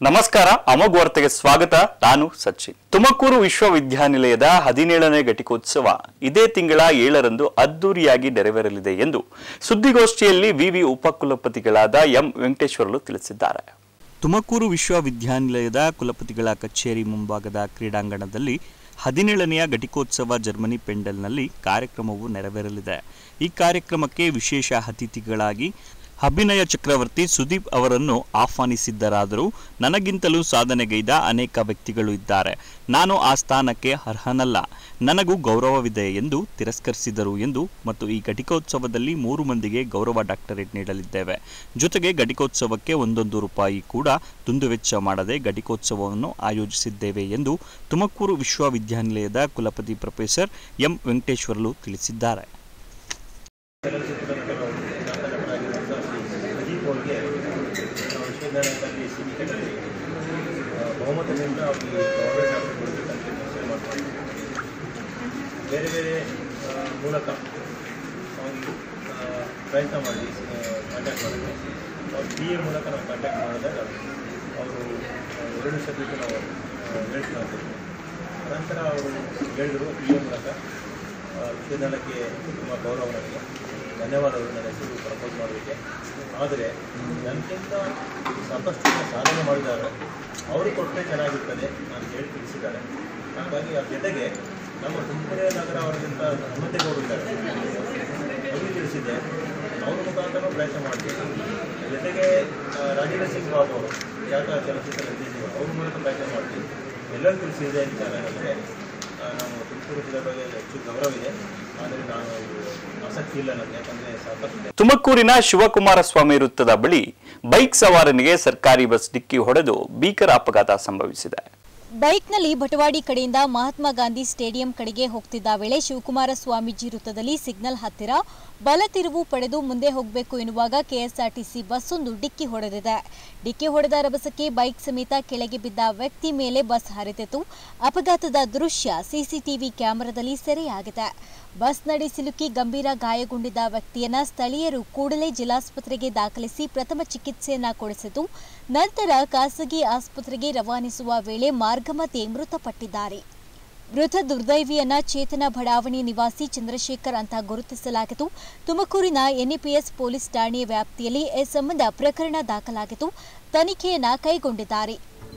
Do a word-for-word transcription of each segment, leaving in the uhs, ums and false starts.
ನಮಸ್ಕಾರ ಅಮೋಘ್ ವಾರ್ತೆಗೆ ಸ್ವಾಗತ. ನಾನು ಸಚಿನ್. ತುಮಕೂರು ವಿಶ್ವವಿದ್ಯಾನಿಲಯದ ಹದಿನೇಳನೇ ಘಟಿಕೋತ್ಸವ ಇದೇ ತಿಂಗಳ ಏಳರಂದು ಅದ್ದೂರಿಯಾಗಿ ನೆರವೇರಲಿದೆ ಎಂದು ಸುದ್ದಿಗೋಷ್ಠಿಯಲ್ಲಿ ವಿವಿ ಉಪಕುಲಪತಿಗಳಾದ ಎಂ ವೆಂಕಟೇಶ್ವರಲು ತಿಳಿಸಿದ್ದಾರೆ. ತುಮಕೂರು ವಿಶ್ವವಿದ್ಯಾನಿಲಯದ ಕುಲಪತಿಗಳ ಕಚೇರಿ ಮುಂಭಾಗದ ಕ್ರೀಡಾಂಗಣದಲ್ಲಿ ಹದಿನೇಳನೆಯ ಘಟಿಕೋತ್ಸವ ಜರ್ಮನಿ ಪೆಂಡಲ್ನಲ್ಲಿ ಕಾರ್ಯಕ್ರಮವು ನೆರವೇರಲಿದೆ. ಈ ಕಾರ್ಯಕ್ರಮಕ್ಕೆ ವಿಶೇಷ ಅತಿಥಿಗಳಾಗಿ ಅಭಿನಯ ಚಕ್ರವರ್ತಿ ಸುದೀಪ್ ಅವರನ್ನು ಆಹ್ವಾನಿಸಿದ್ದರಾದರೂ ನನಗಿಂತಲೂ ಸಾಧನೆಗೈದ ಅನೇಕ ವ್ಯಕ್ತಿಗಳು ಇದ್ದಾರೆ. ನಾನು ಆ ಸ್ಥಾನಕ್ಕೆ ಅರ್ಹನಲ್ಲ, ನನಗೂ ಗೌರವವಿದೆ ಎಂದು ತಿರಸ್ಕರಿಸಿದರು ಎಂದು ಮತ್ತು ಈ ಘಟಿಕೋತ್ಸವದಲ್ಲಿ ಮೂರು ಮಂದಿಗೆ ಗೌರವ ಡಾಕ್ಟರೇಟ್ ನೀಡಲಿದ್ದೇವೆ. ಜೊತೆಗೆ ಘಟಿಕೋತ್ಸವಕ್ಕೆ ಒಂದೊಂದು ರೂಪಾಯಿ ಕೂಡ ದುಂದುವೆಚ್ಚ ಮಾಡದೆ ಘಟಿಕೋತ್ಸವವನ್ನು ಆಯೋಜಿಸಿದ್ದೇವೆ ಎಂದು ತುಮಕೂರು ವಿಶ್ವವಿದ್ಯಾನಿಲಯದ ಕುಲಪತಿ ಪ್ರೊಫೆಸರ್ ಎಂ ವೆಂಕಟೇಶ್ವರಲು ತಿಳಿಸಿದ್ದಾರೆ. ವಿಶ್ವವಿದ್ಯಾಲಯದಲ್ಲಿ ಸಿಂಡಿಕೇಟಲ್ಲಿ ಬಹುಮತದಿಂದ ಅವರಿಗೆ ಗೌರ್ಮೆಂಟ್ ಡಾಕ್ಟರ್ ಕೊಡಬೇಕಂತ ನಿಶ್ಚಯ ಮಾಡ್ತಾರೆ. ಬೇರೆ ಬೇರೆ ಮೂಲಕ ಅವರಿಗೆ ಪ್ರಯತ್ನ ಮಾಡಿ ಕಾಂಟ್ಯಾಕ್ಟ್ ಮಾಡಿದ್ರೆ ಅವ್ರು ಪಿ ಎ ಮೂಲಕ ನಾವು ಕಾಂಟ್ಯಾಕ್ಟ್ ಮಾಡಿದಾಗ ಅವರು ಎರಡು ಸಬ್ಜೆಕ್ಟು ನಾವು ಹೇಳ್ತೀನಿ ಆಗ್ತಿದ್ವಿ. ನಂತರ ಅವರು ಹೇಳಿದರು ಪಿ ಎ ಮೂಲಕ ವಿಶ್ವವಿದ್ಯಾಲಯಕ್ಕೆ ತುಂಬ ಗೌರವ, ನನಗೆ ಧನ್ಯವಾದಗಳು ನನ್ನ ಹೆಸರು ಪ್ರಪೋಸ್ ಮಾಡೋದಕ್ಕೆ. ಆದರೆ ನನಗಿಂತ ಸಾಕಷ್ಟು ಸಾಧನೆ ಮಾಡಿದ್ದಾರೆ, ಅವರು ಕೊಟ್ಟರೆ ಚೆನ್ನಾಗಿರ್ತದೆ ನಾನು ಹೇಳಿ ತಿಳಿಸಿದ್ದಾರೆ. ಹಾಗಾಗಿ ಆ ಜೊತೆಗೆ ನಮ್ಮ ತುಮಕೂರು ನಗರ ಅವರಿಗಿಂತ ಹನುಮಂತೇಗೌಡರು ಇದ್ದಾರೆ, ಅವರಿಗೆ ತಿಳಿಸಿದ್ದೆ, ಅವ್ರ ಮುಖಾಂತರ ಪ್ರಯತ್ನ ಮಾಡ್ತೀವಿ. ಜೊತೆಗೆ ರಾಜೇಂದ್ರ ಸಿಂಗ್ ಬಾಬು ಅವರು ಖ್ಯಾತ ಚಲನಚಿತ್ರ ನಿರ್ದೇಶಕರು, ಅವ್ರ ಮೂಲಕ ಪ್ರಯತ್ನ ಮಾಡ್ತೀವಿ. ಎಲ್ಲರೂ ತಿಳಿಸಿದೆ ಅಂತ ನನಗೆ ನಾನು ತುಮಕೂರು ಜಿಲ್ಲೆ ಬಗ್ಗೆ ಹೆಚ್ಚು ಗೌರವ ಇದೆ, ಆದರೆ ನಾನು ಆಸಕ್ತಿ ಇಲ್ಲ ನನಗೆ, ಯಾಕಂದರೆ ಸಾಕಷ್ಟು. ತುಮಕೂರಿನ ಶಿವಕುಮಾರ ಸ್ವಾಮಿ ವೃತ್ತದ ಬಳಿ ಬೈಕ್ ಸವಾರನಿಗೆ ಸರ್ಕಾರಿ ಬಸ್ ಡಿಕ್ಕಿ ಹೊಡೆದು ಭೀಕರ ಅಪಘಾತ ಸಂಭವಿಸಿದೆ. ಬೈಕ್ನಲ್ಲಿ ಬಟವಾಡಿ ಕಡೆಯಿಂದ ಮಹಾತ್ಮ ಗಾಂಧಿ ಸ್ಟೇಡಿಯಂ ಕಡೆಗೆ ಹೋಗ್ತಿದ್ದ ವೇಳೆ ಶಿವಕುಮಾರ ಸ್ವಾಮೀಜಿ ವೃತ್ತದಲ್ಲಿ ಸಿಗ್ನಲ್ ಹತ್ತಿರ ಬಲ ತಿರುವು ಪಡೆದು ಮುಂದೆ ಹೋಗಬೇಕು ಎನ್ನುವಾಗ ಕೆಎಸ್ಆರ್ಟಿಸಿ ಬಸ್ಸೊಂದು ಡಿಕ್ಕಿ ಹೊಡೆದಿದೆ. ಡಿಕ್ಕಿ ಹೊಡೆದ ರಭಸಕ್ಕೆ ಬೈಕ್ ಸಮೇತ ಕೆಳಗೆ ಬಿದ್ದ ವ್ಯಕ್ತಿ ಮೇಲೆ ಬಸ್ ಹರಿದಿತ್ತು. ಅಪಘಾತದ ದೃಶ್ಯ ಸಿಸಿಟಿವಿ ಕ್ಯಾಮೆರಾದಲ್ಲಿ ಸೆರೆಯಾಗಿದೆ. ಬಸ್ನಡಿ ಸಿಲುಕಿ ಗಂಭೀರ ಗಾಯಗೊಂಡಿದ್ದ ವ್ಯಕ್ತಿಯನ್ನ ಸ್ಥಳೀಯರು ಕೂಡಲೇ ಜಿಲ್ಲಾಸ್ಪತ್ರೆಗೆ ದಾಖಲಿಸಿ ಪ್ರಥಮ ಚಿಕಿತ್ಸೆಯನ್ನ ಕೊಡಿಸಿದ್ದು ನಂತರ ಖಾಸಗಿ ಆಸ್ಪತ್ರೆಗೆ ರವಾನಿಸುವ ವೇಳೆ ಮಾರ್ಗಮಧ್ಯೆ ಮೃತಪಟ್ಟಿದ್ದಾರೆ. ಮೃತ ದುರ್ದೈವಿಯನ್ನ ಚೇತನ ಬಡಾವಣೆ ನಿವಾಸಿ ಚಂದ್ರಶೇಖರ್ ಅಂತ ಗುರುತಿಸಲಾಗಿತ್ತು. ತುಮಕೂರಿನ ಎನ್ಇಪಿಎಸ್ ಪೊಲೀಸ್ ಠಾಣೆಯ ವ್ಯಾಪ್ತಿಯಲ್ಲಿ ಈ ಸಂಬಂಧ ಪ್ರಕರಣ ದಾಖಲಾಗಿತ್ತು. ತನಿಖೆಯನ್ನ ಕೈಗೊಂಡಿದ್ದಾರೆ.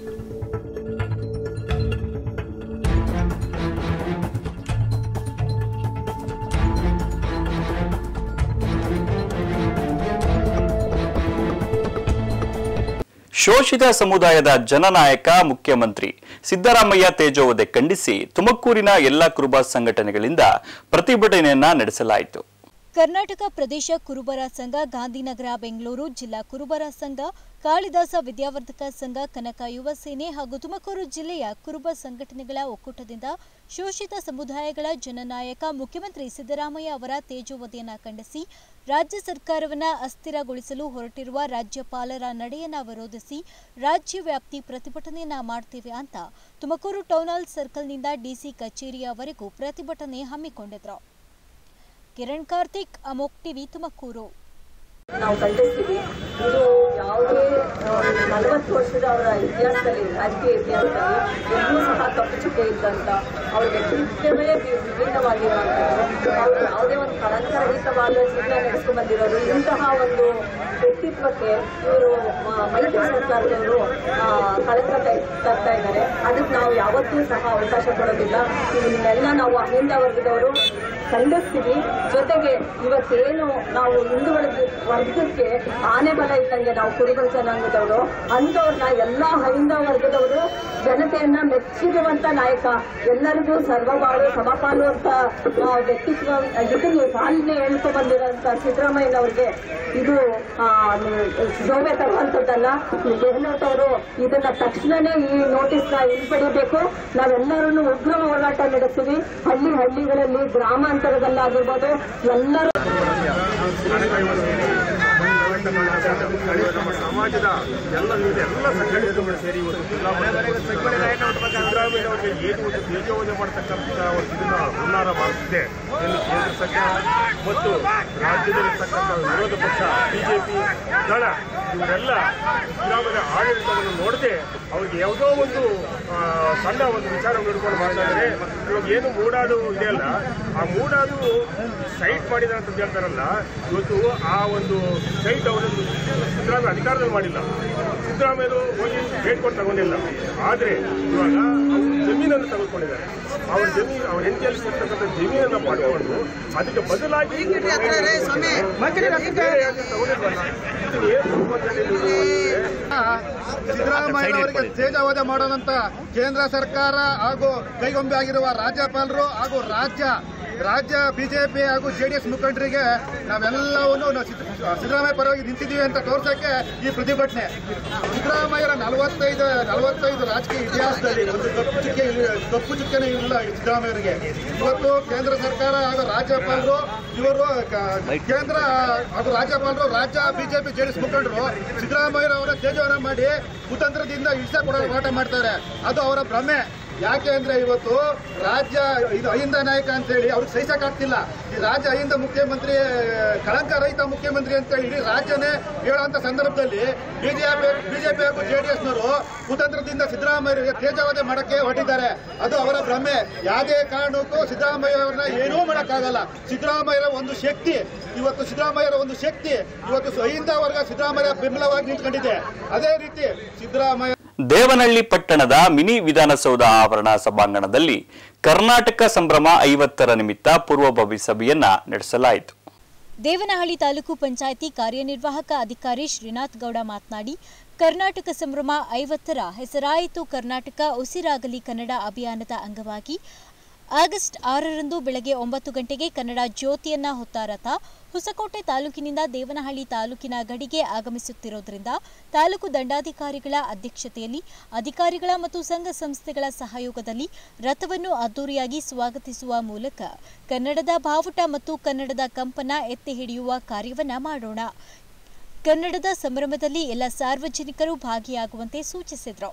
ಶೋಷಿತ ಸಮುದಾಯದ ಜನನಾಯಕ ಮುಖ್ಯಮಂತ್ರಿ ಸಿದ್ದರಾಮಯ್ಯ ತೇಜೋವಧೆ ಖಂಡಿಸಿ ತುಮಕೂರಿನ ಎಲ್ಲ ಕುರುಬ ಸಂಘಟನೆಗಳಿಂದ ಪ್ರತಿಭಟನೆಯನ್ನ ನಡೆಸಲಾಯಿತು. ಕರ್ನಾಟಕ ಪ್ರದೇಶ ಕುರುಬರ ಸಂಘ, ಗಾಂಧಿನಗರ ಬೆಂಗಳೂರು ಜಿಲ್ಲಾ ಕುರುಬರ ಸಂಘ, ಕಾಳಿದಾಸ ವಿದ್ಯಾವರ್ಧಕ ಸಂಘ, ಕನಕ ಯುವ ಸೇನೆ ಹಾಗೂ ತುಮಕೂರು ಜಿಲ್ಲೆಯ ಕುರುಬ ಸಂಘಟನೆಗಳ ಒಕ್ಕೂಟದಿಂದ ಶೋಷಿತ ಸಮುದಾಯಗಳ ಜನನಾಯಕ ಮುಖ್ಯಮಂತ್ರಿ ಸಿದ್ದರಾಮಯ್ಯ ಅವರ ತೇಜೋವಧೆಯನ್ನು ಖಂಡಿಸಿ ರಾಜ್ಯ ಸರ್ಕಾರವನ್ನು ಅಸ್ಥಿರಗೊಳಿಸಲು ಹೊರಟಿರುವ ರಾಜ್ಯಪಾಲರ ನಡೆಯನ್ನ ವಿರೋಧಿಸಿ ರಾಜ್ಯವ್ಯಾಪ್ತಿ ಪ್ರತಿಭಟನೆಯನ್ನ ಮಾಡ್ತೇವೆ ಅಂತ ತುಮಕೂರು ಟೌನ್ ಹಾಲ್ ಸರ್ಕಲ್ನಿಂದ ಡಿಸಿ ಕಚೇರಿಯವರೆಗೂ ಪ್ರತಿಭಟನೆ ಹಮ್ಮಿಕೊಂಡಿದ್ರು. ಕಿರಣ್ ಕಾರ್ತಿಕ್, ಅಮೋಕ್ ಟಿವಿ, ತುಮಕೂರು. ನಾವು ಖಂಡಿಸ್ತೀವಿ. ಇದು ಯಾವುದೇ ನಲವತ್ತು ವರ್ಷದ ಅವರ ಇತಿಹಾಸದಲ್ಲಿ, ರಾಜಕೀಯ ಇತಿಹಾಸದಲ್ಲಿ ಎಲ್ಲೂ ಸಹ ತಪ್ಪು ಚುಕ್ಕೆ ಇದ್ದಂತ ಅವ್ರ ವ್ಯಕ್ತಿತ್ವವೇ ವಿಭಿನ್ನವಾಗಿರುವಂಥದ್ದು, ಅವರು ಯಾವುದೇ ಒಂದು ಕಳಂಕರಹಿತವಾದ ಜೀವನ ನಡೆಸ್ಕೊಂಡು ಬಂದಿರೋರು. ಇಂತಹ ಒಂದು ವ್ಯಕ್ತಿತ್ವಕ್ಕೆ ಇವರು ಮೈತ್ರಿ ಸರ್ಕಾರದವರು ಕಳಂಕ ತರ್ತಾ ಇದ್ದಾರೆ. ಅದಕ್ಕೆ ನಾವು ಯಾವತ್ತೂ ಸಹ ಅವಕಾಶ ಕೊಡೋದಿಲ್ಲ. ಇದನ್ನೆಲ್ಲ ನಾವು ಅಹಿಂದ ವರ್ಗದವರು ಖಂಡಿಸ್ತೀವಿ. ಜೊತೆಗೆ ಇವತ್ತೇನು ನಾವು ಹಿಂದುಳಿದ ವರ್ಗಕ್ಕೆ ಆನೆ ಬಲ ಇದ್ದಂಗೆ ನಾವು ಕುರುಬ ಜನಾಂಗದವರು, ಅಂಥವ್ರನ್ನ ಎಲ್ಲ ಹೈಂದವ ವರ್ಗದವರು ಜನತೆಯನ್ನ ಮೆಚ್ಚಿರುವಂತ ನಾಯಕ, ಎಲ್ಲರಿಗೂ ಸರ್ವಬಾಳು ಸಮಪಾಲು ಅಂತ ವ್ಯಕ್ತಿತ್ವ ಇದನ್ನು ಪಾಲನೆ ಹೇಳ್ಕೊಂಡು ಬಂದಿರೋಂಥ ಸಿದ್ದರಾಮಯ್ಯನವ್ರಿಗೆ ಇದು ಶೋಭೆ ತರುವಂಥದ್ದಲ್ಲ. ಗೆಹ್ಲೋಟ್ ಅವರು ಇದನ್ನ ತಕ್ಷಣನೇ ಈ ನೋಟಿಸ್ ನ ಹಿಂಪಡಿಬೇಕು. ನಾವೆಲ್ಲರೂ ಉಗ್ರ ಹೋರಾಟ ನಡೆಸ್ತೀವಿ. ಹಳ್ಳಿ ಹಳ್ಳಿಗಳಲ್ಲಿ ಗ್ರಾಮಾಂತರದಲ್ಲಾಗಿರ್ಬೋದು ಎಲ್ಲರೂ ಸಮಾಜದ ಎಲ್ಲ ಎಲ್ಲ ಸಂಘಟನೆಗಳು ಸೇರಿ ಇವತ್ತು ಸಿದ್ದರಾಮಯ್ಯ ಮೇಲೆ ಅವರಿಗೆ ಏನು ಒಂದು ತೇಜೋವಧೆ ಮಾಡತಕ್ಕಂಥ ಒಂದು ಇದನ್ನ ಹುನ್ನಾರ ಮಾಡುತ್ತಿದೆ. ಇಲ್ಲಿ ಕೇಂದ್ರ ಸರ್ಕಾರ ಮತ್ತು ರಾಜ್ಯದಲ್ಲಿರ್ತಕ್ಕಂಥ ವಿರೋಧ ಪಕ್ಷ ಬಿಜೆಪಿ ದಳ ಇವರೆಲ್ಲ ಸಿದ್ದರಾಮಯ್ಯ ಆಡಳಿತವನ್ನು ನೋಡದೆ ಅವ್ರಿಗೆ ಯಾವುದೋ ಒಂದು ಸಣ್ಣ ಒಂದು ವಿಚಾರವನ್ನು ಹಿಡ್ಕೊಂಡು ಮಾತಾಡಿದರೆ ಇವಾಗ ಏನು ಮೂಡಾದು ಇದೆಯಲ್ಲ, ಆ ಮೂಡಾದು ಸೈಟ್ ಮಾಡಿದ ಅಂತ ಹೇಳ್ತಾರಲ್ಲ, ಇವತ್ತು ಆ ಒಂದು ಸೈಟ್ ಅವರನ್ನು ಸಿದ್ದರಾಮಯ್ಯ ಅಧಿಕಾರದಲ್ಲಿ ಮಾಡಿಲ್ಲ, ಸಿದ್ದರಾಮಯ್ಯರು ಹೋಗಿ ಹೇಳ್ಕೊಂಡು ತಗೊಂಡಿಲ್ಲ. ಆದರೆ ಇವಾಗ ಅವರು ಜಮೀನನ್ನು ತೆಗೆದುಕೊಂಡಿದ್ದಾರೆ. ಅವ್ರ ಜಮೀನು ಅವ್ರ ಹೆಂಡತಿಯಲ್ಲಿ ಸಿಗ್ತಕ್ಕಂಥ ಜಮೀನನ್ನು ಮಾಡಿಕೊಂಡು ಅದಕ್ಕೆ ಬದಲಾಗಿ ಸಿದ್ದರಾಮಯ್ಯ ಅವರಿಗೆ ತೇಜಾವಧೆ ಮಾಡೋದಂತ ಕೇಂದ್ರ ಸರ್ಕಾರ ಹಾಗೂ ಕೈಗೊಂಬೆ ಆಗಿರುವ ರಾಜ್ಯಪಾಲರು ಹಾಗೂ ರಾಜ್ಯ ರಾಜ್ಯ ಬಿಜೆಪಿ ಹಾಗೂ ಜೆಡಿಎಸ್ ಮುಖಂಡರಿಗೆ ನಾವೆಲ್ಲವನ್ನು ಸಿದ್ದರಾಮಯ್ಯ ಪರವಾಗಿ ನಿಂತಿದ್ದೀವಿ ಅಂತ ತೋರ್ಸಕ್ಕೆ ಈ ಪ್ರತಿಭಟನೆ. ಸಿದ್ದರಾಮಯ್ಯರ ನಲವತ್ತೈದು ನಲವತ್ತೈದು ರಾಜಕೀಯ ಇತಿಹಾಸದಲ್ಲಿ ಒಂದು ಕಪ್ಪು ಚುಕ್ಕೆ ಕಪ್ಪು ಚುಕ್ಕೆನೇ ಇಲ್ಲ ಸಿದ್ದರಾಮಯ್ಯರಿಗೆ. ಇವತ್ತು ಕೇಂದ್ರ ಸರ್ಕಾರ ಹಾಗೂ ರಾಜ್ಯಪಾಲರು ಇವರು ಕೇಂದ್ರ ಹಾಗೂ ರಾಜ್ಯಪಾಲರು ರಾಜ್ಯ ಬಿಜೆಪಿ ಜೆಡಿಎಸ್ ಮುಖಂಡರು ಸಿದ್ದರಾಮಯ್ಯರವರ ತೇಜವನ್ನ ಮಾಡಿ ಕುತಂತ್ರದಿಂದ ಇಷ್ಟ ಕೊಡೋ ಹೋರಾಟ ಮಾಡ್ತಾರೆ. ಅದು ಅವರ ಭ್ರಮೆ. ಯಾಕೆ ಅಂದ್ರೆ ಇವತ್ತು ರಾಜ್ಯ ಇದು ಅಹಿಂದ ನಾಯಕ ಅಂತ ಹೇಳಿ ಅವ್ರಿಗೆ ಸಹಿಸಕ್ಕಾಗ್ತಿಲ್ಲ. ಈ ರಾಜ್ಯ ಅಹಿಂದ ಮುಖ್ಯಮಂತ್ರಿ ಕಳಂಕ ರಹಿತ ಮುಖ್ಯಮಂತ್ರಿ ಅಂತ ಹೇಳಿ ಇಡೀ ರಾಜ್ಯನೇ ಹೇಳುವಂತ ಸಂದರ್ಭದಲ್ಲಿ ಬಿಜೆಪಿ ಬಿಜೆಪಿ ಹಾಗೂ ಜೆಡಿಎಸ್ನವರು ಕುತಂತ್ರದಿಂದ ಸಿದ್ದರಾಮಯ್ಯ ತೇಜಾವಧೆ ಮಾಡಕ್ಕೆ ಹೊರಟಿದ್ದಾರೆ. ಅದು ಅವರ ಭ್ರಮೆ. ಯಾವುದೇ ಕಾರಣಕ್ಕೂ ಸಿದ್ದರಾಮಯ್ಯ ಅವರನ್ನ ಏನೂ ಮಾಡಕ್ಕಾಗಲ್ಲ. ಸಿದ್ದರಾಮಯ್ಯರ ಒಂದು ಶಕ್ತಿ ಇವತ್ತು ಸಿದ್ದರಾಮಯ್ಯರ ಒಂದು ಶಕ್ತಿ ಇವತ್ತು ಅಹಿಂದ ವರ್ಗ ಸಿದ್ದರಾಮಯ್ಯ ಬೆಂಬಲವಾಗಿ ನಿಂತ್ಕೊಂಡಿದೆ. ಅದೇ ರೀತಿ ಸಿದ್ದರಾಮಯ್ಯ ದೇವನಹಳ್ಳಿ ಪಟ್ಟಣದ ಮಿನಿ ವಿಧಾನಸೌಧ ಆವರಣ ಸಭಾಂಗಣದಲ್ಲಿ ಕರ್ನಾಟಕ ಸಂಭ್ರಮ ಐವತ್ತರ ನಿಮಿತ್ತ ಪೂರ್ವಭಾವಿ ಸಭೆಯನ್ನ ನಡೆಸಲಾಯಿತು. ದೇವನಹಳ್ಳಿ ತಾಲೂಕು ಪಂಚಾಯಿತಿ ಕಾರ್ಯನಿರ್ವಾಹಕ ಅಧಿಕಾರಿ ಶ್ರೀನಾಥ್ ಗೌಡ ಮಾತನಾಡಿ, ಕರ್ನಾಟಕ ಸಂಭ್ರಮ ಐವತ್ತರ ಹೆಸರಾಯಿತು ಕರ್ನಾಟಕ ಉಸಿರಾಗಲಿ ಕನ್ನಡ ಅಭಿಯಾನದ ಅಂಗವಾಗಿ ಆಗಸ್ಟ್ ಆರರಂದು ಬೆಳಗ್ಗೆ ಒಂಬತ್ತು ಗಂಟೆಗೆ ಕನ್ನಡ ಜ್ಯೋತಿಯನ್ನ ಹೊತ್ತ ರಥ ಹೊಸಕೋಟೆ ತಾಲೂಕಿನಿಂದ ದೇವನಹಳ್ಳಿ ತಾಲೂಕಿನ ಗಡಿಗೆ ಆಗಮಿಸುತ್ತಿರುವುದರಿಂದ ತಾಲೂಕು ದಂಡಾಧಿಕಾರಿಗಳ ಅಧ್ಯಕ್ಷತೆಯಲ್ಲಿ ಅಧಿಕಾರಿಗಳ ಮತ್ತು ಸಂಘ ಸಂಸ್ಥೆಗಳ ಸಹಯೋಗದಲ್ಲಿ ರಥವನ್ನು ಅದ್ದೂರಿಯಾಗಿ ಸ್ವಾಗತಿಸುವ ಮೂಲಕ ಕನ್ನಡದ ಬಾವುಟ ಮತ್ತು ಕನ್ನಡದ ಕಂಪನ ಎತ್ತಿ ಹಿಡಿಯುವ ಕಾರ್ಯವನ್ನ ಮಾಡೋಣ. ಕನ್ನಡದ ಸಂಭ್ರಮದಲ್ಲಿ ಎಲ್ಲ ಸಾರ್ವಜನಿಕರು ಭಾಗಿಯಾಗುವಂತೆ ಸೂಚಿಸಿದರು.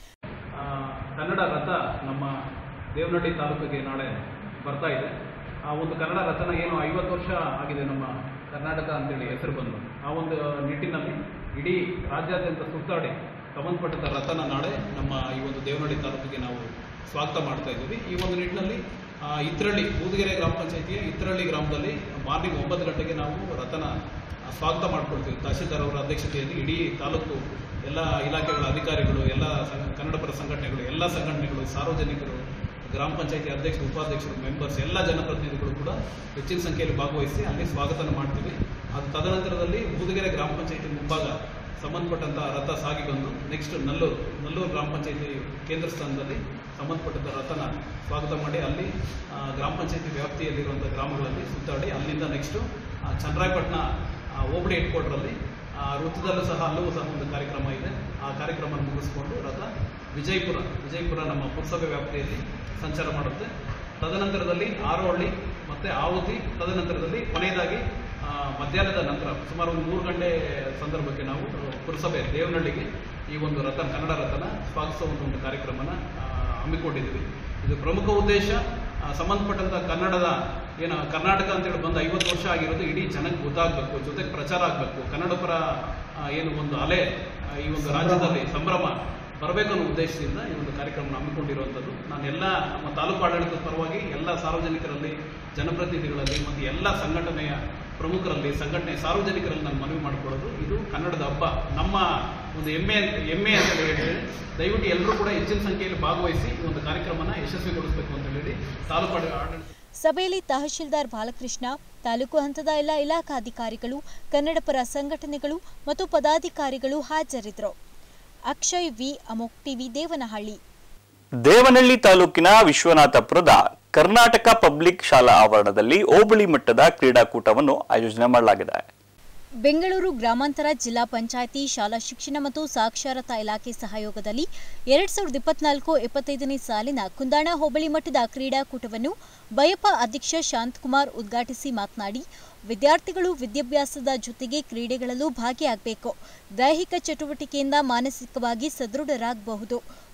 ಕನ್ನಡ ರಥ ನಮ್ಮ ದೇವನಹಳ್ಳಿ ತಾಲೂಕಿಗೆ ನಾಳೆ ಬರ್ತಾ ಇದೆ. ಆ ಒಂದು ಕನ್ನಡ ರಥನ ಏನು ಐವತ್ತು ವರ್ಷ ಆಗಿದೆ ನಮ್ಮ ಕರ್ನಾಟಕ ಅಂತೇಳಿ ಹೆಸರು ಬಂದು, ಆ ಒಂದು ನಿಟ್ಟಿನಲ್ಲಿ ಇಡೀ ರಾಜ್ಯಾದ್ಯಂತ ಸುತ್ತಾಡಿ ಸಂಬಂಧಪಟ್ಟಂಥ ರಥನ ನಾಳೆ ನಮ್ಮ ಈ ಒಂದು ದೇವನಹಳ್ಳಿ ತಾಲೂಕಿಗೆ ನಾವು ಸ್ವಾಗತ ಮಾಡ್ತಾ ಇದ್ದೀವಿ. ಈ ಒಂದು ನಿಟ್ಟಿನಲ್ಲಿ ಇತ್ರಳ್ಳಿ ಬೂದಗೆರೆ ಗ್ರಾಮ ಪಂಚಾಯಿತಿಯ ಇತ್ರಳ್ಳಿ ಗ್ರಾಮದಲ್ಲಿ ಮಾರ್ನಿಂಗ್ ಒಂಬತ್ತು ಗಂಟೆಗೆ ನಾವು ರಥನ ಸ್ವಾಗತ ಮಾಡ್ಕೊಳ್ತೀವಿ. ತಹಶೀಲ್ದಾರ್ ಅವರ ಅಧ್ಯಕ್ಷತೆಯಲ್ಲಿ ಇಡೀ ತಾಲೂಕು ಎಲ್ಲ ಇಲಾಖೆಗಳ ಅಧಿಕಾರಿಗಳು, ಎಲ್ಲ ಕನ್ನಡ ಪರ ಸಂಘಟನೆಗಳು, ಎಲ್ಲ ಸಂಘಟನೆಗಳು, ಸಾರ್ವಜನಿಕರು, ಗ್ರಾಮ ಪಂಚಾಯಿತಿ ಅಧ್ಯಕ್ಷರು, ಉಪಾಧ್ಯಕ್ಷರು, ಮೆಂಬರ್ಸ್, ಎಲ್ಲ ಜನಪ್ರತಿನಿಧಿಗಳು ಕೂಡ ಹೆಚ್ಚಿನ ಸಂಖ್ಯೆಯಲ್ಲಿ ಭಾಗವಹಿಸಿ ಅಲ್ಲಿ ಸ್ವಾಗತನ ಮಾಡ್ತೀವಿ. ಅದು ತದನಂತರದಲ್ಲಿ ಬೂದಗೆರೆ ಗ್ರಾಮ ಪಂಚಾಯಿತಿ ಮುಂಭಾಗ ಸಂಬಂಧಪಟ್ಟಂಥ ರಥ ಸಾಗಿ ಬಂದು ನೆಕ್ಸ್ಟ್ ನಲ್ಲೂರು ನಲ್ಲೂರು ಗ್ರಾಮ ಪಂಚಾಯಿತಿ ಕೇಂದ್ರ ಸ್ಥಾನದಲ್ಲಿ ಸಂಬಂಧಪಟ್ಟಂಥ ರಥನ ಸ್ವಾಗತ ಮಾಡಿ ಅಲ್ಲಿ ಗ್ರಾಮ ಪಂಚಾಯಿತಿ ವ್ಯಾಪ್ತಿಯಲ್ಲಿರುವಂಥ ಗ್ರಾಮಗಳಲ್ಲಿ ಸುತ್ತಾಡಿ ಅಲ್ಲಿಂದ ನೆಕ್ಸ್ಟು ಚನ್ನರಾಯಪಟ್ಟಣ ಹೋಬಳಿ ಹೆಡ್ ಕ್ವಾರ್ಟರಲ್ಲಿ ವೃತ್ತದಲ್ಲೂ ಸಹ ಅಲ್ಲೂ ಸಹ ಒಂದು ಕಾರ್ಯಕ್ರಮ ಇದೆ. ಆ ಕಾರ್ಯಕ್ರಮ ಮುಗಿಸ್ಕೊಂಡು ರಥ ವಿಜಯಪುರ ವಿಜಯಪುರ ನಮ್ಮ ಪುರಸಭೆ ವ್ಯಾಪ್ತಿಯಲ್ಲಿ ಸಂಚಾರ ಮಾಡುತ್ತೆ. ತದನಂತರದಲ್ಲಿ ಆರೋಹಳ್ಳಿ ಮತ್ತು ಆಹುತಿ, ತದನಂತರದಲ್ಲಿ ಕೊನೆಯದಾಗಿ ಮಧ್ಯಾಹ್ನದ ನಂತರ ಸುಮಾರು ಒಂದು ಮೂರು ಗಂಟೆ ಸಂದರ್ಭಕ್ಕೆ ನಾವು ಪುರಸಭೆ ದೇವನಹಳ್ಳಿಗೆ ಈ ಒಂದು ರಥ ಕನ್ನಡ ರಥನ ಸ್ವಾಗತಿಸುವ ಒಂದು ಕಾರ್ಯಕ್ರಮನ ಹಮ್ಮಿಕೊಂಡಿದ್ದೀವಿ. ಇದು ಪ್ರಮುಖ ಉದ್ದೇಶ ಸಂಬಂಧಪಟ್ಟಂಥ ಕನ್ನಡದ ಏನು ಕರ್ನಾಟಕ ಅಂತೇಳಿ ಬಂದು ಐವತ್ತು ವರ್ಷ ಆಗಿರೋದು ಇಡೀ ಜನಕ್ಕೆ ಗೊತ್ತಾಗಬೇಕು, ಜೊತೆಗೆ ಪ್ರಚಾರ ಆಗಬೇಕು, ಕನ್ನಡ ಪರ ಏನು ಒಂದು ಅಲೆ ಈ ಒಂದು ರಾಜ್ಯದಲ್ಲಿ ಸಂಭ್ರಮ ಬರಬೇಕು ಅನ್ನೋ ಉದ್ದೇಶದಿಂದ ಈ ಒಂದು ಕಾರ್ಯಕ್ರಮ ಹಮ್ಮಿಕೊಂಡಿರುವಂಥದ್ದು. ನಾನು ಎಲ್ಲ ನಮ್ಮ ತಾಲೂಕು ಆಡಳಿತದ ಪರವಾಗಿ ಎಲ್ಲ ಸಾರ್ವಜನಿಕರಲ್ಲಿ, ಜನಪ್ರತಿನಿಧಿಗಳಲ್ಲಿ ಮತ್ತು ಎಲ್ಲ ಸಂಘಟನೆಯ ಪ್ರಮುಖರಲ್ಲಿ, ಸಂಘಟನೆ ಸಾರ್ವಜನಿಕರಲ್ಲಿ ನಾನು ಮನವಿ ಮಾಡಿಕೊಳ್ಳೋದು, ಇದು ಕನ್ನಡದ ಹಬ್ಬ, ನಮ್ಮ ಒಂದು ಹೆಮ್ಮೆ ಹೆಮ್ಮೆ ಅಂತ ಹೇಳಿದ್ರೆ ದಯವಿಟ್ಟು ಎಲ್ಲರೂ ಕೂಡ ಹೆಚ್ಚಿನ ಸಂಖ್ಯೆಯಲ್ಲಿ ಭಾಗವಹಿಸಿ ಈ ಒಂದು ಕಾರ್ಯಕ್ರಮನ ಯಶಸ್ವಿಗೊಳಿಸಬೇಕು ಅಂತ ಹೇಳಿ ತಾಲೂಕು ಆಡಳಿತ. ಸಭೆಯಲ್ಲಿ ತಹಶೀಲ್ದಾರ್ ಬಾಲಕೃಷ್ಣ, ತಾಲೂಕು ಹಂತದ ಎಲ್ಲ ಇಲಾಖಾಧಿಕಾರಿಗಳು, ಕನ್ನಡ ಪರ ಸಂಘಟನೆಗಳು ಮತ್ತು ಪದಾಧಿಕಾರಿಗಳು ಹಾಜರಿದ್ದರು. Akshay V, Amok TV, Devanahalli. ದೇವನಹಳ್ಳಿ ತಾಲೂಕಿನ ವಿಶ್ವನಾಥಪುರದ ಕರ್ನಾಟಕ ಪಬ್ಲಿಕ್ ಶಾಲಾ ಆವರಣದಲ್ಲಿ ಹೋಬಳಿ ಮಟ್ಟದ ಕ್ರೀಡಾಕೂಟವನ್ನು ಆಯೋಜನೆ ಮಾಡಲಾಗಿದೆ. ಬೆಂಗಳೂರು ಗ್ರಾಮಾಂತರ ಜಿಲ್ಲಾ ಪಂಚಾಯಿತಿ ಶಾಲಾ ಶಿಕ್ಷಣ ಮತ್ತು ಸಾಕ್ಷರತಾ ಇಲಾಖೆ ಸಹಯೋಗದಲ್ಲಿ ಎರಡ್ ಸಾವಿರದ ಇಪ್ಪತ್ನಾಲ್ಕು ಇಪ್ಪತ್ತೈದನೇ ಸಾಲಿನ ಕುಂದಾಣ ಹೋಬಳಿ ಮಟ್ಟದ ಕ್ರೀಡಾಕೂಟವನ್ನು ಬಯಪ ಅಧ್ಯಕ್ಷ ಶಾಂತಕುಮಾರ್ ಉದ್ಘಾಟಿಸಿ ಮಾತನಾಡಿ, ವಿದ್ಯಾರ್ಥಿಗಳು ವಿದ್ಯಾಭ್ಯಾಸದ ಜೊತೆಗೆ ಕ್ರೀಡೆಗಳಲ್ಲೂ ಭಾಗಿಯಾಗಬೇಕು. ದೈಹಿಕ ಚಟುವಟಿಕೆಯಿಂದ ಮಾನಸಿಕವಾಗಿ ಸದೃಢರಾಗಬಹುದು.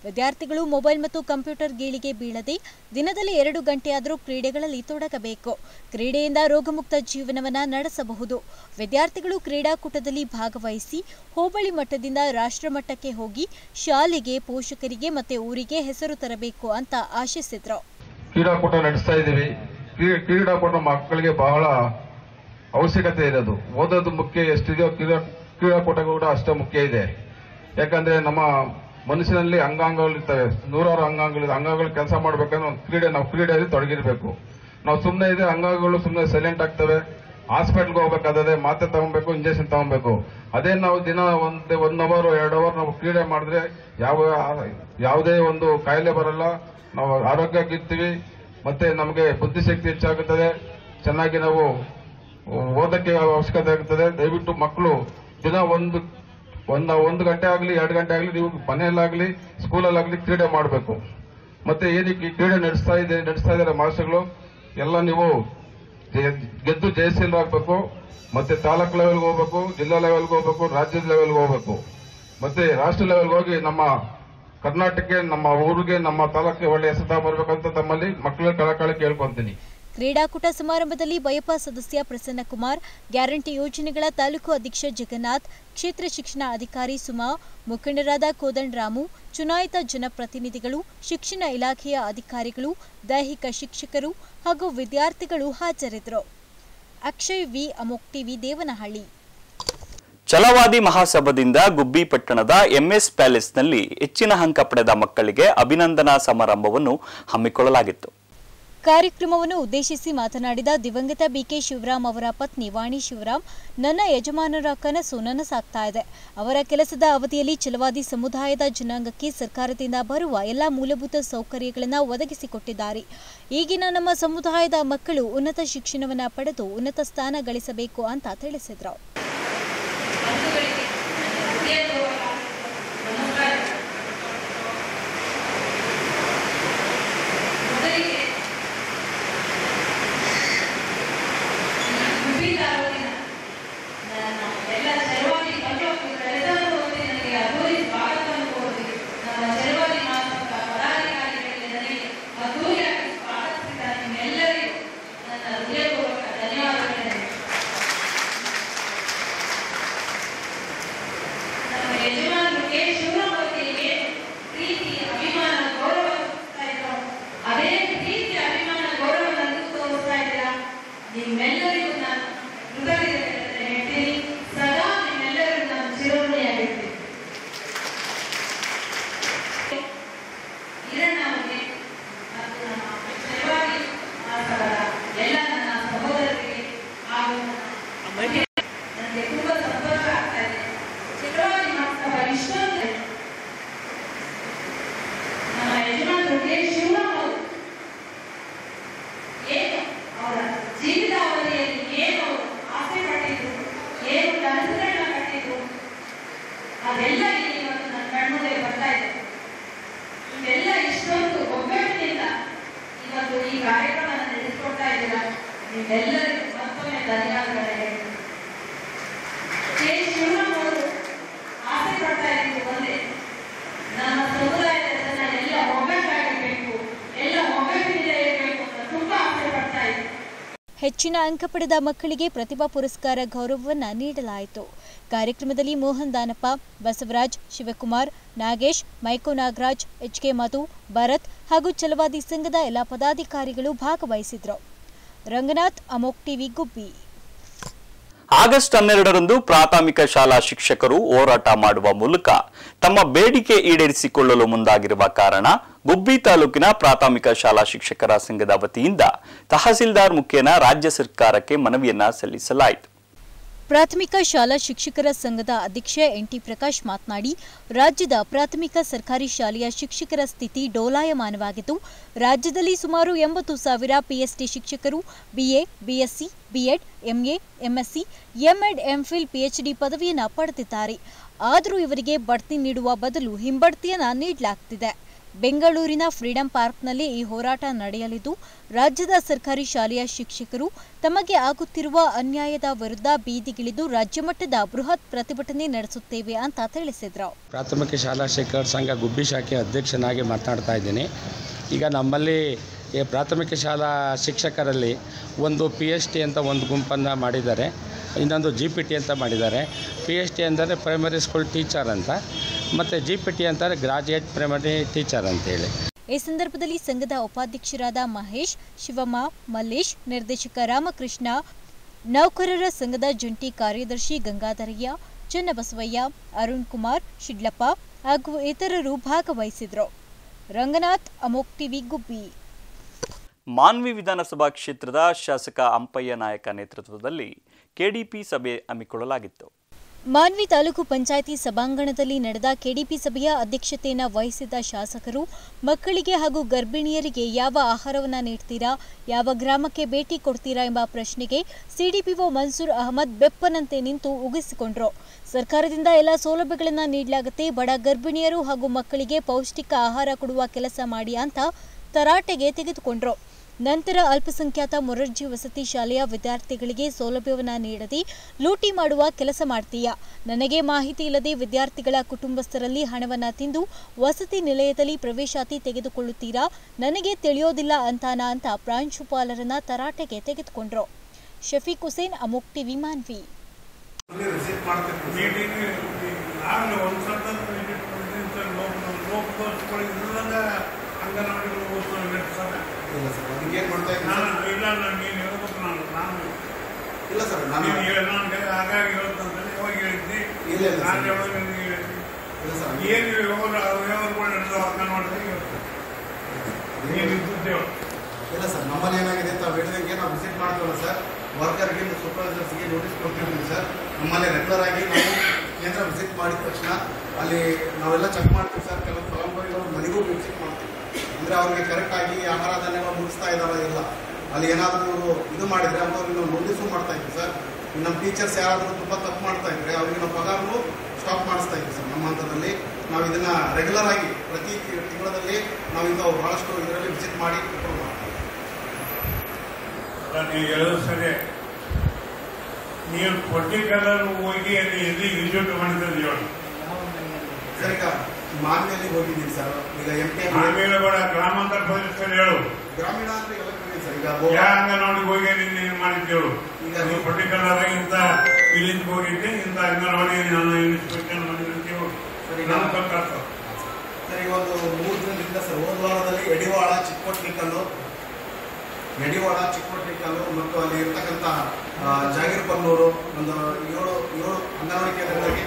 ವಿದ್ಯಾರ್ಥಿಗಳು ಮೊಬೈಲ್ ಮತ್ತು ಕಂಪ್ಯೂಟರ್ ಗೀಳಿಗೆ ಬೀಳದೆ ದಿನದಲ್ಲಿ ಎರಡು ಗಂಟೆಯಾದರೂ ಕ್ರೀಡೆಗಳಲ್ಲಿ ತೊಡಗಬೇಕು. ಕ್ರೀಡೆಯಿಂದ ರೋಗಮುಕ್ತ ಜೀವನವನ್ನ ನಡೆಸಬಹುದು. ವಿದ್ಯಾರ್ಥಿಗಳು ಕ್ರೀಡಾಕೂಟದಲ್ಲಿ ಭಾಗವಹಿಸಿ ಹೋಬಳಿ ಮಟ್ಟದಿಂದ ರಾಷ್ಟ್ರ ಮಟ್ಟಕ್ಕೆ ಹೋಗಿ ಶಾಲೆಗೆ, ಪೋಷಕರಿಗೆ ಮತ್ತೆ ಊರಿಗೆ ಹೆಸರು ತರಬೇಕು ಅಂತ ಆಶಿಸಿದ್ರು. ಕ್ರೀಡಾಕೂಟ ನಡೆಸ್ತಾ ಇದ್ದೀವಿ. ಕ್ರೀಡಾಕೂಟ ಮಕ್ಕಳಿಗೆ ಬಹಳ ಅವಶ್ಯಕತೆ ಇರೋದು. ಓದೋದು ಮುಖ್ಯ ಎಷ್ಟಿದೆಯೋ ಕ್ರೀಡಾ ಕ್ರೀಡಾಕೂಟ ಕೂಡ ಅಷ್ಟೇ ಮುಖ್ಯ ಇದೆ. ಯಾಕಂದ್ರೆ ನಮ್ಮ ಮನುಷ್ಯನಲ್ಲಿ ಅಂಗಾಂಗಗಳಿರ್ತವೆ, ನೂರಾರು ಅಂಗಾಂಗಗಳಿದೆ. ಅಂಗಾಂಗಗಳು ಕೆಲಸ ಮಾಡ್ಬೇಕಂದ್ರೆ ಒಂದು ಕ್ರೀಡೆ ನಾವು ಕ್ರೀಡೆಯಲ್ಲಿ ತೊಡಗಿರ್ಬೇಕು. ನಾವು ಸುಮ್ಮನೆ ಇದೆ ಅಂಗಾಂಗಗಳು ಸುಮ್ಮನೆ ಸೈಲೆಂಟ್ ಆಗ್ತವೆ. ಹಾಸ್ಪಿಟಲ್ಗೆ ಹೋಗ್ಬೇಕಾದ್ರೆ ಮಾತ್ರೆ ತಗೊಬೇಕು, ಇಂಜೆಕ್ಷನ್ ತಗೊಬೇಕು. ಅದೇ ನಾವು ದಿನ ಒಂದು ಒನ್ ಅವರ್ ಎರಡು ಅವರ್ ನಾವು ಕ್ರೀಡೆ ಮಾಡಿದ್ರೆ ಯಾವ ಯಾವುದೇ ಒಂದು ಕಾಯಿಲೆ ಬರಲ್ಲ, ನಾವು ಆರೋಗ್ಯವಾಗಿರ್ತೀವಿ, ಮತ್ತೆ ನಮಗೆ ಬುದ್ಧಿಶಕ್ತಿ ಹೆಚ್ಚಾಗುತ್ತದೆ, ಚೆನ್ನಾಗಿ ನಾವು ಓದಕ್ಕೆ ಅವಶ್ಯಕತೆ ಆಗುತ್ತದೆ. ದಯವಿಟ್ಟು ಮಕ್ಕಳು ದಿನ ಒಂದು ಒಂದು ಒಂದು ಗಂಟೆ ಆಗಲಿ ಎರಡು ಗಂಟೆ ಆಗಲಿ ನೀವು ಮನೆಯಲ್ಲಾಗಲಿ ಸ್ಕೂಲಲ್ಲಾಗಲಿ ಕ್ರೀಡೆ ಮಾಡಬೇಕು. ಮತ್ತೆ ಏನಕ್ಕೆ ಕ್ರೀಡೆ ನಡೆಸ್ತಾ ಇದೆ ನಡೆಸ್ತಾ ಇದ್ದಾರೆ ಮಾಸ್ಟರ್ಗಳು ಎಲ್ಲ ನೀವು ಗೆದ್ದು ಜಯಶೀಲರಾಗಬೇಕು. ಮತ್ತೆ ತಾಲೂಕು ಲೆವೆಲ್ಗೆ ಹೋಗ್ಬೇಕು, ಜಿಲ್ಲಾ ಲೆವೆಲ್ಗೆ ಹೋಗ್ಬೇಕು, ರಾಜ್ಯದ ಲೆವೆಲ್ಗೆ ಹೋಗ್ಬೇಕು, ಮತ್ತೆ ರಾಷ್ಟ್ರ ಲೆವೆಲ್ಗೆ ಹೋಗಿ ನಮ್ಮ ಕರ್ನಾಟಕಕ್ಕೆ, ನಮ್ಮ ಊರಿಗೆ, ನಮ್ಮ ತಾಲೂಕಿಗೆ ಒಳ್ಳೆ ಹೆಸರು ಬರಬೇಕಂತ ತಮ್ಮಲ್ಲಿ ಮಕ್ಕಳ ಕಳಕಳಿ ಕೇಳ್ಕೊಂತೀನಿ. ಕ್ರೀಡಾಕೂಟ ಸಮಾರಂಭದಲ್ಲಿ ಬಯಪ ಸದಸ್ಯ ಪ್ರಸನ್ನಕುಮಾರ್, ಗ್ಯಾರಂಟಿ ಯೋಜನೆಗಳ ತಾಲೂಕು ಅಧ್ಯಕ್ಷ ಜಗನ್ನಾಥ್, ಕ್ಷೇತ್ರ ಶಿಕ್ಷಣ ಅಧಿಕಾರಿ ಸುಮಾ, ಮುಖಂಡರಾದ ಕೋದಂಡರಾಮು, ಚುನಾಯಿತ ಜನಪ್ರತಿನಿಧಿಗಳು, ಶಿಕ್ಷಣ ಇಲಾಖೆಯ ಅಧಿಕಾರಿಗಳು, ದೈಹಿಕ ಶಿಕ್ಷಕರು ಹಾಗೂ ವಿದ್ಯಾರ್ಥಿಗಳು ಹಾಜರಿದ್ದರು. Akshay V, Amok TV, Devanahalli. ಛಲವಾದಿ ಮಹಾಸಭಾದಿಂದ ಗುಬ್ಬಿ ಪಟ್ಟಣದ ಎಂಎಸ್ ಪ್ಯಾಲೇಸ್ನಲ್ಲಿ ಹೆಚ್ಚಿನ ಅಂಕ ಪಡೆದ ಮಕ್ಕಳಿಗೆ ಅಭಿನಂದನಾ ಸಮಾರಂಭವನ್ನು ಹಮ್ಮಿಕೊಳ್ಳಲಾಗಿತ್ತು. ಕಾರ್ಯಕ್ರಮವನ್ನು ಉದ್ದೇಶಿಸಿ ಮಾತನಾಡಿದ ದಿವಂಗತ ಬಿಕೆ ಶಿವರಾಮ್ ಅವರ ಪತ್ನಿ ವಾಣಿ ಶಿವರಾಮ್, ನನ್ನ ಯಜಮಾನರ ಕನಸು ನನಸಾಗ್ತಾ ಇದೆ. ಅವರ ಕೆಲಸದ ಅವಧಿಯಲ್ಲಿ ಛಲವಾದಿ ಸಮುದಾಯದ ಜನಾಂಗಕ್ಕೆ ಸರ್ಕಾರದಿಂದ ಬರುವ ಎಲ್ಲ ಮೂಲಭೂತ ಸೌಕರ್ಯಗಳನ್ನು ಒದಗಿಸಿಕೊಟ್ಟಿದ್ದಾರೆ. ಈಗಿನ ನಮ್ಮ ಸಮುದಾಯದ ಮಕ್ಕಳು ಉನ್ನತ ಶಿಕ್ಷಣವನ್ನು ಪಡೆದು ಉನ್ನತ ಸ್ಥಾನ ಗಳಿಸಬೇಕು ಅಂತ ತಿಳಿಸಿದರು. ಹೆಚ್ಚಿನ ಅಂಕ ಪಡೆದ ಮಕ್ಕಳಿಗೆ ಪ್ರತಿಭಾ ಪುರಸ್ಕಾರ ಗೌರವವನ್ನು ನೀಡಲಾಯಿತು. ಕಾರ್ಯಕ್ರಮದಲ್ಲಿ Mohan Danappa, Basavaraj, Shivakumar, Nagesh, Mico Nagaraj, H K Madhu, Bharat ಹಾಗೂ ಛಲವಾದಿ ಸಂಘದ ಎಲ್ಲ ಪದಾಧಿಕಾರಿಗಳು ಭಾಗವಹಿಸಿದ್ರು. ರಂಗನಾಥ್, ಅಮೋಕ್ ಟಿವಿ, ಗುಬ್ಬಿ. ಆಗಸ್ಟ್ ಹನ್ನೆರಡರಂದು ಪ್ರಾಥಮಿಕ ಶಾಲಾ ಶಿಕ್ಷಕರು ಹೋರಾಟ ಮಾಡುವ ಮೂಲಕ ತಮ್ಮ ಬೇಡಿಕೆ ಈಡೇರಿಸಿಕೊಳ್ಳಲು ಮುಂದಾಗಿರುವ ಕಾರಣ ಗುಬ್ಬಿ ತಾಲೂಕಿನ ಪ್ರಾಥಮಿಕ ಶಾಲಾ ಶಿಕ್ಷಕರ ಸಂಘದ ವತಿಯಿಂದ ತಹಸೀಲ್ದಾರ್ ಮುಖೇನ ರಾಜ್ಯ ಸರ್ಕಾರಕ್ಕೆ ಮನವಿಯನ್ನ ಸಲ್ಲಿಸಲಾಯಿತು. ಪ್ರಾಥಮಿಕ ಶಾಲಾ ಶಿಕ್ಷಕರ ಸಂಘದ ಅಧ್ಯಕ್ಷ ಎನ್ ಟಿ ಪ್ರಕಾಶ್ ಮಾತನಾಡಿ, ರಾಜ್ಯದ ಪ್ರಾಥಮಿಕ ಸರ್ಕಾರಿ ಶಾಲೆಯ ಶಿಕ್ಷಕರ ಸ್ಥಿತಿ ಡೋಲಾಯಮಾನವಾಗಿದ್ದು, ರಾಜ್ಯದಲ್ಲಿ ಸುಮಾರು ಎಂಬತ್ತು ಸಾವಿರ ಪಿಎಸ್ಟಿ ಶಿಕ್ಷಕರು BA, BSc, BEd, MA, MSc, MEd, MPhil, PhD ಪದವಿಯನ್ನು ಪಡೆದಿದ್ದಾರೆ. ಆದರೂ ಇವರಿಗೆ ಬಡ್ತಿ ನೀಡುವ ಬದಲು ಹಿಂಬಡ್ತಿಯನ್ನ ನೀಡಲಾಗುತ್ತಿದೆ. ಬೆಂಗಳೂರಿನ ಫ್ರೀಡಂ ಪಾರ್ಕ್ನಲ್ಲಿ ಈ ಹೋರಾಟ ನಡೆಯಲಿದ್ದು, ರಾಜ್ಯದ ಸರ್ಕಾರಿ ಶಾಲೆಯ ಶಿಕ್ಷಕರು ತಮಗೆ ಆಗುತ್ತಿರುವ ಅನ್ಯಾಯದ ವಿರುದ್ಧ ಬೀದಿಗಿಳಿದು ರಾಜ್ಯಮಟ್ಟದ ಬೃಹತ್ ಪ್ರತಿಭಟನೆ ನಡೆಸುತ್ತೇವೆ ಅಂತ ತಿಳಿಸಿದರು. ಪ್ರಾಥಮಿಕ ಶಾಲಾ ಶಿಕ್ಷಕರ ಸಂಘ ಗುಬ್ಬಿ ಶಾಖೆ ಅಧ್ಯಕ್ಷನಾಗಿ ಮಾತನಾಡ್ತಾ ಇದ್ದೀನಿ. ಈಗ ನಮ್ಮಲ್ಲಿ ಪ್ರಾಥಮಿಕ ಶಾಲಾ ಶಿಕ್ಷಕರಲ್ಲಿ ಒಂದು ಪಿ ಎಚ್ ಟಿ ಅಂತ ಒಂದು ಗುಂಪನ್ನು ಮಾಡಿದ್ದಾರೆ, ಇನ್ನೊಂದು ಜಿ ಪಿ ಟಿ ಅಂತ ಮಾಡಿದ್ದಾರೆ. ಪಿ ಎಚ್ ಟಿ ಅಂದರೆ ಪ್ರೈಮರಿ ಸ್ಕೂಲ್ ಟೀಚರ್ ಅಂತ, ಮತ್ತು ಜಿ ಪಿ ಟಿ ಅಂತಾರೆ ಗ್ರಾಜುಯೇಟ್ ಪ್ರೈಮರಿ ಟೀಚರ್ ಅಂತೇಳಿ. ಈ ಸಂದರ್ಭದಲ್ಲಿ ಸಂಘದ ಉಪಾಧ್ಯಕ್ಷರಾದ ಮಹೇಶ್, ಶಿವಮ್ಮ, ಮಲ್ಲೇಶ್, ನಿರ್ದೇಶಕ ರಾಮಕೃಷ್ಣ, ನೌಕರರ ಸಂಘದ ಜಂಟಿ ಕಾರ್ಯದರ್ಶಿ ಗಂಗಾಧರಯ್ಯ, ಚನ್ನಬಸವಯ್ಯ, ಅರುಣ್ ಕುಮಾರ್, ಶಿಡ್ಲಪ್ಪ ಹಾಗೂ ಇತರರು ಭಾಗವಹಿಸಿದರು. ರಂಗನಾಥ್, ಅಮೋಕ್ ಟಿವಿ, ಗುಬ್ಬಿ. ಮಾನ್ವಿ ವಿಧಾನಸಭಾ ಕ್ಷೇತ್ರದ ಶಾಸಕ ಅಂಪಯ್ಯ ನಾಯಕ ನೇತೃತ್ವದಲ್ಲಿ ಕೆಡಿಪಿ ಸಭೆ ಹಮ್ಮಿಕೊಳ್ಳಲಾಗಿತ್ತು. ಮಾನ್ವಿ ತಾಲೂಕು ಪಂಚಾಯಿತಿ ಸಭಾಂಗಣದಲ್ಲಿ ನಡೆದ ಕೆಡಿಪಿ ಸಭೆಯ ಅಧ್ಯಕ್ಷತೆಯನ್ನು ವಹಿಸಿದ್ದ ಶಾಸಕರು ಮಕ್ಕಳಿಗೆ ಹಾಗೂ ಗರ್ಭಿಣಿಯರಿಗೆ ಯಾವ ಆಹಾರವನ್ನು ನೀಡ್ತೀರಾ, ಯಾವ ಗ್ರಾಮಕ್ಕೆ ಭೇಟಿ ಕೊಡ್ತೀರಾ ಎಂಬ ಪ್ರಶ್ನೆಗೆ ಸಿಡಿಪಿಒ ಮನ್ಸೂರ್ ಅಹಮದ್ ಬೆಪ್ಪನಂತೆ ನಿಂತು ಉಗಿಸಿಕೊಂಡ್ರು. ಸರ್ಕಾರದಿಂದ ಎಲ್ಲ ಸೌಲಭ್ಯಗಳನ್ನು ನೀಡಲಾಗುತ್ತೆ, ಬಡ ಗರ್ಭಿಣಿಯರು ಹಾಗೂ ಮಕ್ಕಳಿಗೆ ಪೌಷ್ಟಿಕ ಆಹಾರ ಕೊಡುವ ಕೆಲಸ ಮಾಡಿ ಅಂತ ತರಾಟೆಗೆ ತೆಗೆದುಕೊಂಡ್ರು. ನಂತರ ಅಲ್ಪಸಂಖ್ಯಾತ ಮೊರಾರ್ಜಿ ವಸತಿ ಶಾಲೆಯ ವಿದ್ಯಾರ್ಥಿಗಳಿಗೆ ಸೌಲಭ್ಯವನ್ನು ನೀಡದೆ ಲೂಟಿ ಮಾಡುವ ಕೆಲಸ ಮಾಡ್ತೀಯಾ, ನನಗೆ ಮಾಹಿತಿ ಇಲ್ಲದೆ ವಿದ್ಯಾರ್ಥಿಗಳ ಕುಟುಂಬಸ್ಥರಲ್ಲಿ ಹಣವನ್ನು ತಿಂದು ವಸತಿ ನಿಲಯದಲ್ಲಿ ಪ್ರವೇಶಾತಿ ತೆಗೆದುಕೊಳ್ಳುತ್ತೀರಾ, ನನಗೆ ತಿಳಿಯೋದಿಲ್ಲ ಅಂತಾನಾ ಅಂತ ಪ್ರಾಂಶುಪಾಲರನ್ನ ತರಾಟೆಗೆ ತೆಗೆದುಕೊಂಡ್ರು. ಶಫೀಕ್ ಹುಸೇನ್, ಅಮೋಕ್ ಟಿವಿ, ಮಾನ್ವಿ. ಇಲ್ಲ ಸರ್, ಅದಕ್ಕೇನು ಮಾಡ್ತಾ ಇದ್ದೀನಿ ಸರ್? ಇಲ್ಲ ನಾನು ನೀನು ಹೇಳ್ಬೇಕು, ನಾನು ನಾನು ಇಲ್ಲ ಸರ್, ನಾನು ನಾನು ಹಾಗಾಗಿ ಹೇಳ್ತಂದ್ರೆ ಹೋಗಿ ಹೇಳಿದ್ದಿ. ಇಲ್ಲ ಇಲ್ಲ ನಾನು ಹೇಳೋದು ನೀವು ಹೇಳಿದ್ದಿ. ಇಲ್ಲ ಸರ್, ಏನು ವ್ಯವಹಾರ ವ್ಯವಹಾರ ನಡೆದು ಅಂಗನವಾಡಿ ನೀನು ಇದ್ದೇವೆ. ಇಲ್ಲ ಸರ್, ನಮ್ಮಲ್ಲಿ ಏನಾಗಿದೆ ಅಂತ ಹೇಳಿದಂಗೆ ನಾವು ವಿಸಿಟ್ ಮಾಡ್ತೀವಲ್ಲ ಸರ್, ವರ್ಕರ್ಗೆ ಸೂಪರ್ವೈಸರ್ಸ್ಗೆ ನೋಟಿಸ್ ಕೊಡ್ತಿದ್ದೀವಿ ಸರ್. ನಮ್ಮಲ್ಲಿ ರೆಗ್ಯುಲರ್ ಆಗಿ ನಾವು ಕೇಂದ್ರ ವಿಸಿಟ್ ಮಾಡಿದ ತಕ್ಷಣ ಅಲ್ಲಿ ನಾವೆಲ್ಲ ಚೆಕ್ ಮಾಡ್ತೀವಿ ಸರ್. ಕೆಲವು ಫಲಾನುಭವಿಗಳು ಮನೆಗೂ ವಿಸಿಟ್ ಮಾಡ್ತೀವಿ, ಅಂದರೆ ಅವ್ರಿಗೆ ಕರೆಕ್ಟಾಗಿ ಆಹಾರ ಧಾನ್ಯಗಳು ಮುಗಿಸ್ತಾ ಇದ್ದಾವೆ ಇಲ್ಲ, ಅಲ್ಲಿ ಏನಾದರೂ ಇದು ಮಾಡಿದರೆ ಅವ್ರಿಗೆ ನಾವು ನೋಟಿಸು ಮಾಡ್ತಾ ಇದ್ವಿ ಸರ್. ನಮ್ಮ ಟೀಚರ್ಸ್ ಯಾರಾದರೂ ತುಂಬ ತಪ್ಪು ಮಾಡ್ತಾ ಇದ್ರೆ ಅವ್ರಿಗೆ ನಾವು ಪಗಾರನು ಸ್ಟಾಪ್ ಮಾಡಿಸ್ತಾ ಇದ್ವಿ ಸರ್. ನಮ್ಮ ಹಂತದಲ್ಲಿ ನಾವು ಇದನ್ನು ರೆಗ್ಯುಲರ್ ಆಗಿ ಪ್ರತಿ ತಿಂಗಳಲ್ಲಿ ನಾವು ಇಂಥ ಭಾಳಷ್ಟು ಇದರಲ್ಲಿ ವಿಸಿಟ್ ಮಾಡಿ ಕಂಟ್ರೋಲ್ ಮಾಡ್ತೀವಿ. ನೀವು ಹೇಳೋದು ಸರಿ, ನೀವು ಪರ್ಟಿಕ್ಯುಲರ್ ಹೋಗಿ ಅಲ್ಲಿ ಎಲ್ಲಿ ವಿಸಿಟ್ ಮಾಡಿದ್ರೆ ಹೇಳಿ ಸರ್. ಈಗ ಮಾನ್ವಿಯಲ್ಲಿ ಹೋಗಿದ್ದೀನಿ ಸರ್. ಈಗ ಎಂ ಪಿ ಮಾನ್ವಿಯಲ್ಲಿ ಕೂಡ ಗ್ರಾಮಾಂತರ ಪ್ರದೇಶ ಹೇಳು, ಗ್ರಾಮೀಣ ಅಂದ್ರೆ ಎಲ್ಲ ಕಡೆ ಸರ್. ಈಗ ಯಾವ ಅಂಗನವಾಡಿ ಹೋಗಿ ನೀನು ಮಾಡಿದ್ದೇಳು, ಈಗ ನೀವು ಪರ್ಟಿಕ್ಯುಲರ್ ಆಗಿ ಇಂಥ ವಿಲೇಜ್ ಹೋಗಿದ್ದೆ, ಇಂಥ ಅಂಗನವಾಡಿ ನಾನು ಇನ್ಸ್ಪೆಕ್ಷನ್ ಮಾಡಿದ್ದೇವೆ ಸರ್. ಈಗ ನಮ್ಗೆ ಗೊತ್ತಾಗ್ತದೆ ಸರ್. ಈಗ ಒಂದು ಮೂರು ದಿನದಿಂದ ಸರ್, ಹೋದ ವಾರದಲ್ಲಿ ಯಡಿವಾಳ, ಚಿಕ್ಕೋಟ್ನಿಕಲ್ಲು, ಯಡಿವಾಳ, ಚಿಕ್ಕೋಟ್ನಿಕಲ್ಲು ಮತ್ತು ಅಲ್ಲಿ ಇರ್ತಕ್ಕಂಥ ಜಾಗೀರ್ಪನ್ನೂರು ಒಂದು ಏಳು ಏಳು ಅಂಗನವಾಡಿ ಕೇಂದ್ರಗಳಿಗೆ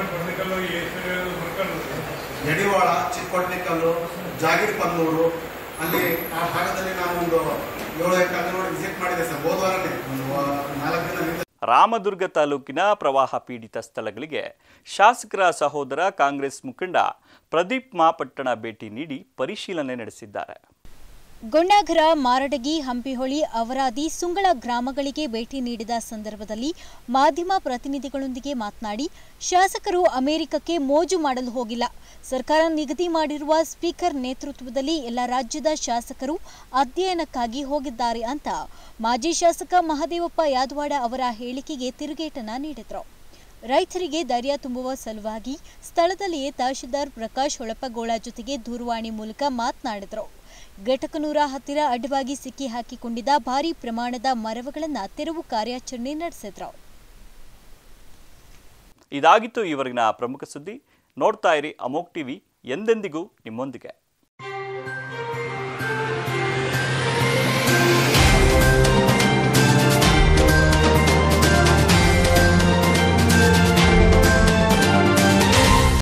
ಯಡಿವಾಳ, ಚಿಕ್ಕೋಟ್ನಿಕಲ್ಲು, ಜಾಗೀರ್ಪನ್ನೂರು ಅಲ್ಲಿ ಆ ಭಾಗದಲ್ಲಿ ನಾನು ಒಂದು ಏಳು ಎಂಟು ಅಂಗನವಾಡಿ ವಿಸಿಟ್ ಮಾಡಿದೆ ಸರ್. ಹೋದ ವಾರನೇ ಒಂದು ನಾಲ್ಕು ದಿನ. ರಾಮದುರ್ಗ ತಾಲೂಕಿನ ಪ್ರವಾಹ ಪೀಡಿತ ಸ್ಥಳಗಳಿಗೆ ಶಾಸಕರ ಸಹೋದರ ಕಾಂಗ್ರೆಸ್ ಮುಖಂಡ ಪ್ರದೀಪ್ ಮಾಪಟ್ಟಣ ಭೇಟಿ ನೀಡಿ ಪರಿಶೀಲನೆ ನಡೆಸಿದ್ದಾರೆ. ಗೊಣ್ಣಾಘರ, ಮಾರಡಗಿ, ಹಂಪಿಹೊಳಿ, ಅವರಾದಿ, ಸುಂಗಳ ಗ್ರಾಮಗಳಿಗೆ ಭೇಟಿ ನೀಡಿದ ಸಂದರ್ಭದಲ್ಲಿ ಮಾಧ್ಯಮ ಪ್ರತಿನಿಧಿಗಳೊಂದಿಗೆ ಮಾತನಾಡಿ, ಶಾಸಕರು ಅಮೆರಿಕಕ್ಕೆ ಮೋಜು ಮಾಡಲು ಹೋಗಿಲ್ಲ, ಸರ್ಕಾರ ನಿಗದಿ ಮಾಡಿರುವ ಸ್ಪೀಕರ್ ನೇತೃತ್ವದಲ್ಲಿ ಎಲ್ಲ ರಾಜ್ಯದ ಶಾಸಕರು ಅಧ್ಯಯನಕ್ಕಾಗಿ ಹೋಗಿದ್ದಾರೆ ಅಂತ ಮಾಜಿ ಶಾಸಕ ಮಹದೇವಪ್ಪ ಯಾದವಾಡ ಅವರ ಹೇಳಿಕೆಗೆ ತಿರುಗೇಟನ್ನ ನೀಡಿದರು. ರೈತರಿಗೆ ಧೈರ್ಯ ತುಂಬುವ ಸಲುವಾಗಿ ಸ್ಥಳದಲ್ಲಿಯೇ ತಹಶೀಲ್ದಾರ್ ಪ್ರಕಾಶ್ ಹೊಳಪಗೋಳ ಜೊತೆಗೆ ದೂರವಾಣಿ ಮೂಲಕ ಮಾತನಾಡಿದರು. ಘಟಕನೂರ ಹತ್ತಿರ ಅಡ್ಡವಾಗಿ ಸಿಕ್ಕಿ ಹಾಕಿಕೊಂಡಿದ್ದ ಭಾರೀ ಪ್ರಮಾಣದ ಮರಗಳನ್ನು ತೆರವು ಕಾರ್ಯಾಚರಣೆ ನಡೆಸಿದ್ರು. ಇದಾಗಿತ್ತು ಈವರೆಗಿನ ಪ್ರಮುಖ ಸುದ್ದಿ. ನೋಡ್ತಾ ಇರಿ ಅಮೋಕ್ ಟಿವಿ, ಎಂದೆಂದಿಗೂ ನಿಮ್ಮೊಂದಿಗೆ.